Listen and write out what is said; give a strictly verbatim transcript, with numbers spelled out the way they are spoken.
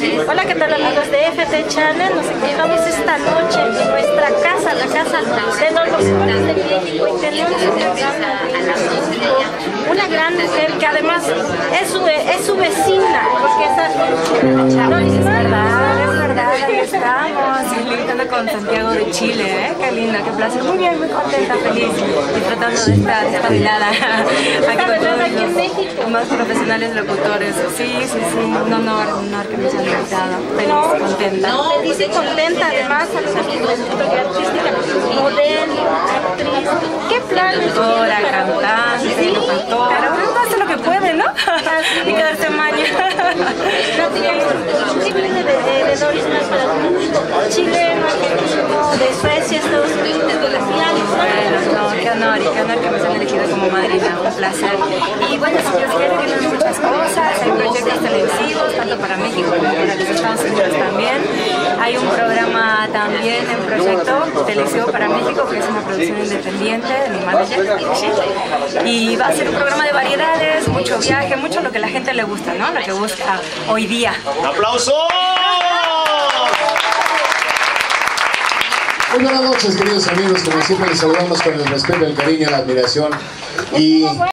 Hola, ¿qué tal amigos de F T Channel? Nos encontramos esta noche en nuestra casa, la casa de los locutores de México, y tenemos una gran mujer que además es su, es su vecina, porque esa... No, es verdad, es verdad, ahí estamos, Militando con Santiago de Chile, ¿eh? Qué linda, qué placer. Muy bien, muy contenta, feliz, disfrutando de esta, de esta velada. Aquí con todos aquí en México. los más profesionales locutores. Sí, sí, sí, un honor, un honor que nos hayan invitado. Feliz, No, contenta. No, feliz y contenta, además, a los amigos de fotografía artística, modelo, actriz. ¿Qué planes? Ahora, cantante, Sí, locutora, pero hace lo que puede, ¿no? Y quedarse maña. ¿Qué viene de, de, de Doris más para el público? Chileno, argentino, de Suecia, Estados Unidos, de las Bueno, no, qué honor, y qué honor que me hayan elegido como madrina, un placer. Y bueno, si Dios quiere, vienen muchas cosas, hay proyectos televisivos, tanto para México como para los Estados Unidos también. Hay un programa también en proyecto televisivo para México, que es una producción independiente de mi manager, ¿sí? Y va a ser un programa de variedades, mucho viaje, mucho lo que a la gente le gusta, ¿no? Lo que busca hoy día. ¡Aplausos! Muy buenas noches, queridos amigos, como siempre les saludamos con el respeto, el cariño, la admiración y